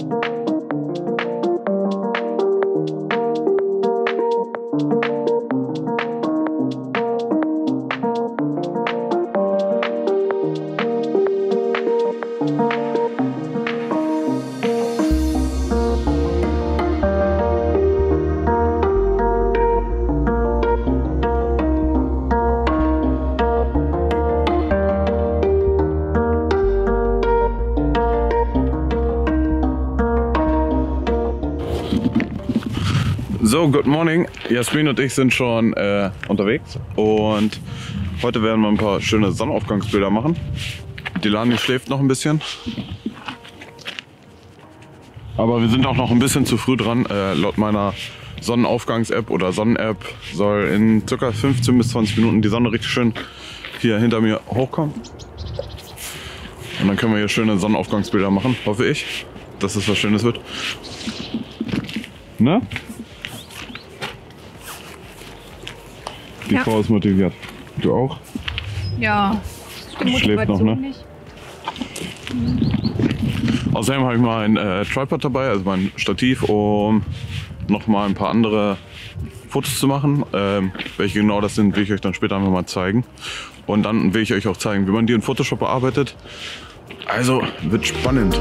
So, good morning. Jasmin und ich sind schon unterwegs und heute werden wir ein paar schöne Sonnenaufgangsbilder machen. Die Lani schläft noch ein bisschen. Aber wir sind auch noch ein bisschen zu früh dran. Laut meiner Sonnenaufgangs-App oder Sonnen-App soll in ca. 15 bis 20 Minuten die Sonne richtig schön hier hinter mir hochkommen. Und dann können wir hier schöne Sonnenaufgangsbilder machen, hoffe ich, dass es was Schönes wird. Ne? Die Frau ist motiviert. Du auch? Ja, die schläft noch, ne? nicht. Außerdem habe ich mal ein Tripod dabei, also mein Stativ, um noch mal ein paar andere Fotos zu machen. Welche genau das sind, will ich euch dann später einfach mal zeigen. Und dann will ich euch auch zeigen, wie man die in Photoshop bearbeitet. Also wird spannend.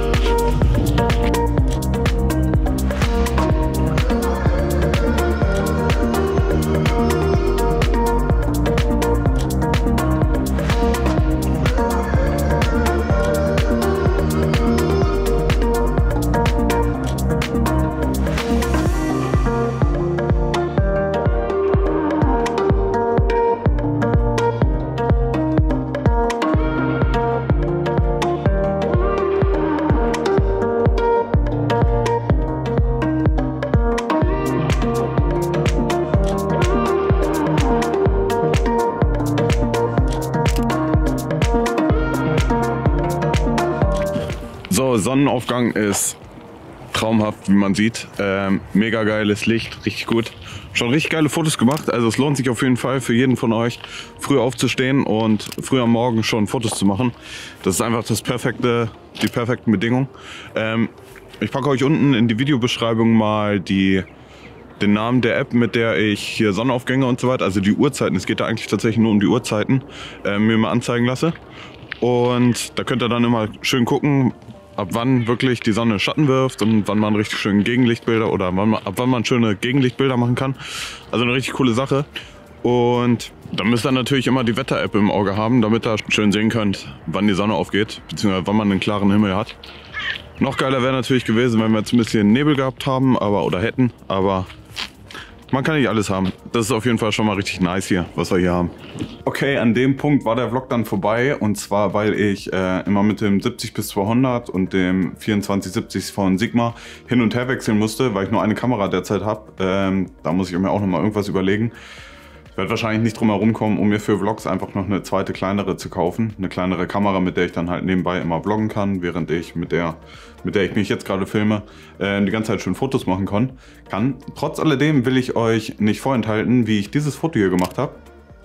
So, Sonnenaufgang ist traumhaft, wie man sieht. Mega geiles Licht, richtig gut. Schon richtig geile Fotos gemacht. Also es lohnt sich auf jeden Fall für jeden von euch, früh aufzustehen und früh am Morgen schon Fotos zu machen. Das ist einfach die perfekten Bedingungen. Ich packe euch unten in die Videobeschreibung mal den Namen der App, mit der ich hier Sonnenaufgänge und so weiter, also die Uhrzeiten, es geht da eigentlich tatsächlich nur um die Uhrzeiten, mir mal anzeigen lasse. Und da könnt ihr dann immer schön gucken, ab wann wirklich die Sonne Schatten wirft und wann man richtig schön Gegenlichtbilder oder ab wann man schöne Gegenlichtbilder machen kann. Also eine richtig coole Sache. Und dann müsst ihr natürlich immer die Wetter-App im Auge haben, damit ihr schön sehen könnt, wann die Sonne aufgeht, beziehungsweise wann man einen klaren Himmel hat. Noch geiler wäre natürlich gewesen, wenn wir jetzt ein bisschen Nebel gehabt haben, oder hätten, aber man kann nicht alles haben. Das ist auf jeden Fall schon mal richtig nice hier, was wir hier haben. Okay, an dem Punkt war der Vlog dann vorbei, und zwar, weil ich immer mit dem 70 bis 200 und dem 2470 von Sigma hin und her wechseln musste, weil ich nur eine Kamera derzeit habe. Da muss ich mir auch noch mal irgendwas überlegen. Ich werde wahrscheinlich nicht drum herum kommen, um mir für Vlogs einfach noch eine zweite kleinere zu kaufen. Eine kleinere Kamera, mit der ich dann halt nebenbei immer vloggen kann, während ich mit der ich mich jetzt gerade filme, die ganze Zeit schön Fotos machen kann. Trotz alledem will ich euch nicht vorenthalten, wie ich dieses Foto hier gemacht habe.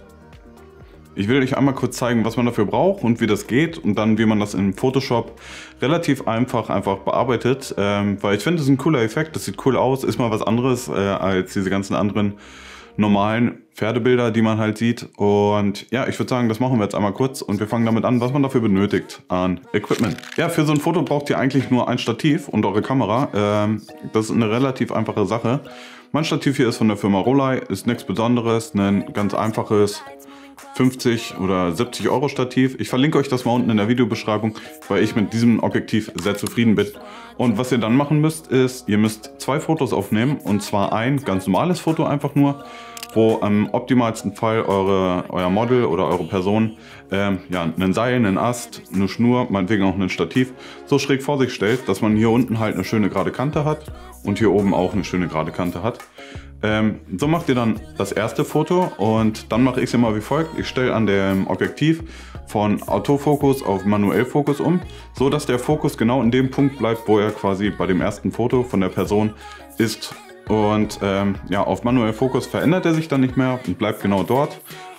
Ich will euch einmal kurz zeigen, was man dafür braucht und wie das geht, und dann wie man das in Photoshop relativ einfach bearbeitet. Weil ich finde, das ist ein cooler Effekt, das sieht cool aus, ist mal was anderes als diese ganzen anderen normalen Pferdebilder, die man halt sieht. Und ja, ich würde sagen, das machen wir jetzt einmal kurz und wir fangen damit an, was man dafür benötigt an Equipment. Ja, für so ein Foto braucht ihr eigentlich nur ein Stativ und eure Kamera. Das ist eine relativ einfache Sache. Mein Stativ hier ist von der Firma Rolei, ist nichts Besonderes, ein ganz einfaches 50 oder 70 Euro Stativ. Ich verlinke euch das mal unten in der Videobeschreibung, weil ich mit diesem Objektiv sehr zufrieden bin. Und was ihr dann machen müsst, ist, ihr müsst 2 Fotos aufnehmen, und zwar ein ganz normales Foto einfach nur, wo am optimalsten Fall euer Model oder eure Person ja, einen Seil, einen Ast, eine Schnur, meinetwegen auch ein Stativ, so schräg vor sich stellt, dass man hier unten halt eine schöne gerade Kante hat und hier oben auch eine schöne gerade Kante hat. So macht ihr dann das erste Foto, und dann mache ich es immer wie folgt. Ich stelle an dem Objektiv von Autofokus auf Manuellfokus um, so dass der Fokus genau in dem Punkt bleibt, wo er quasi bei dem ersten Foto von der Person ist. Und ja, auf Manuellfokus verändert er sich dann nicht mehr und bleibt genau dort.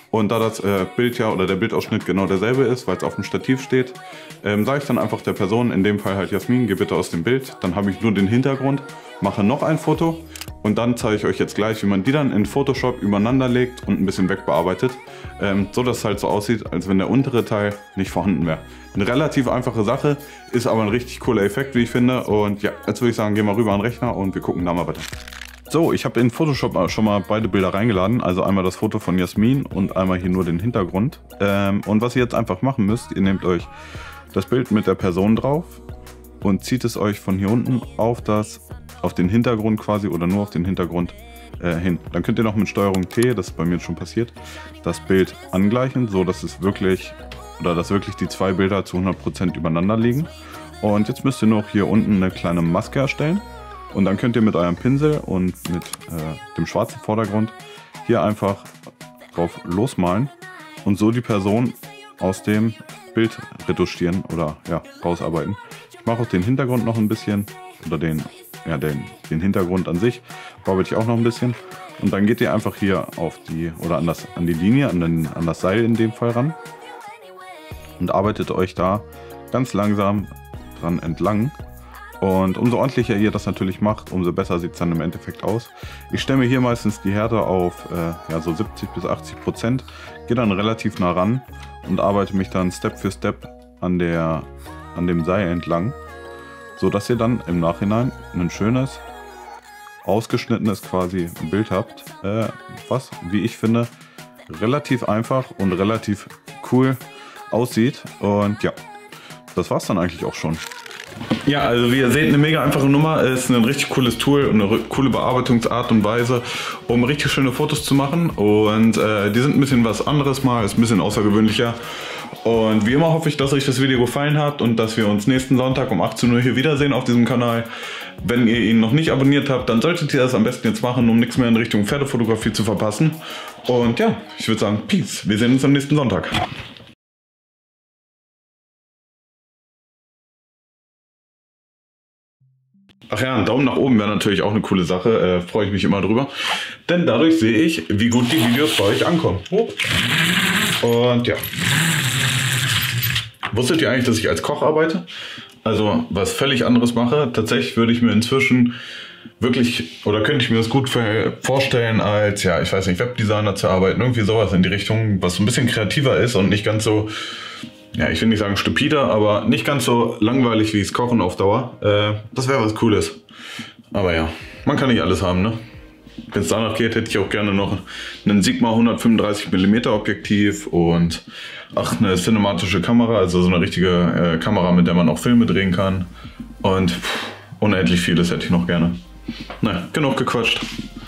Und da das Bild ja oder der Bildausschnitt genau derselbe ist, weil es auf dem Stativ steht, sage ich dann einfach der Person, in dem Fall halt Jasmin, geh bitte aus dem Bild. Dann habe ich nur den Hintergrund, mache noch ein Foto und dann zeige ich euch jetzt gleich, wie man die dann in Photoshop übereinander legt und ein bisschen wegbearbeitet, so dass es halt so aussieht, als wenn der untere Teil nicht vorhanden wäre. Eine relativ einfache Sache, ist aber ein richtig cooler Effekt, wie ich finde. Und ja, jetzt würde ich sagen, gehen wir rüber an den Rechner und wir gucken da mal weiter. So, ich habe in Photoshop schon mal beide Bilder reingeladen, also einmal das Foto von Jasmin und einmal hier nur den Hintergrund. Und was ihr jetzt einfach machen müsst, ihr nehmt euch das Bild mit der Person drauf und zieht es euch von hier unten auf den Hintergrund quasi oder nur auf den Hintergrund hin. Dann könnt ihr noch mit Steuerung T, das ist bei mir schon passiert, das Bild angleichen, so dass es wirklich, dass wirklich die zwei Bilder zu 100% übereinander liegen. Und jetzt müsst ihr noch hier unten eine kleine Maske erstellen. Und dann könnt ihr mit eurem Pinsel und mit dem schwarzen Vordergrund hier einfach drauf losmalen und so die Person aus dem Bild retuschieren oder ja, rausarbeiten. Ich mache auch den Hintergrund noch ein bisschen oder den Hintergrund an sich bearbeite ich auch noch ein bisschen. Und dann geht ihr einfach hier auf die oder an die Linie, an das Seil in dem Fall ran und arbeitet euch da ganz langsam dran entlang. Und umso ordentlicher ihr das natürlich macht, umso besser sieht es dann im Endeffekt aus. Ich stelle mir hier meistens die Härte auf ja, so 70 bis 80%, gehe dann relativ nah ran und arbeite mich dann Step für Step an dem Seil entlang, so dass ihr dann im Nachhinein ein schönes, ausgeschnittenes quasi Bild habt, was, wie ich finde, relativ einfach und relativ cool aussieht. Und ja, das war's dann eigentlich auch schon. Ja, also wie ihr seht, eine mega einfache Nummer, ist ein richtig cooles Tool und eine coole Bearbeitungsart und Weise, um richtig schöne Fotos zu machen. Und die sind ein bisschen was anderes mal, ist ein bisschen außergewöhnlicher. Und wie immer hoffe ich, dass euch das Video gefallen hat und dass wir uns nächsten Sonntag um 18 Uhr hier wiedersehen auf diesem Kanal. Wenn ihr ihn noch nicht abonniert habt, dann solltet ihr das am besten jetzt machen, um nichts mehr in Richtung Pferdefotografie zu verpassen. Und ja, ich würde sagen, Peace. Wir sehen uns am nächsten Sonntag. Ach ja, ein Daumen nach oben wäre natürlich auch eine coole Sache, freue ich mich immer drüber. Denn dadurch sehe ich, wie gut die Videos bei euch ankommen. Und ja. Wusstet ihr eigentlich, dass ich als Koch arbeite? Also was völlig anderes mache. Tatsächlich würde ich mir inzwischen wirklich, oder könnte ich mir das gut vorstellen, als, ja, ich weiß nicht, Webdesigner zu arbeiten. Irgendwie sowas in die Richtung, was so ein bisschen kreativer ist und nicht ganz so, ja, ich will nicht sagen stupider, aber nicht ganz so langweilig wie das Kochen auf Dauer. Das wäre was Cooles. Aber ja, man kann nicht alles haben, ne? Wenn es danach geht, hätte ich auch gerne noch einen Sigma 135mm Objektiv und eine cinematische Kamera, also so eine richtige Kamera, mit der man auch Filme drehen kann. Und unendlich vieles hätte ich noch gerne. Na, genug gequatscht.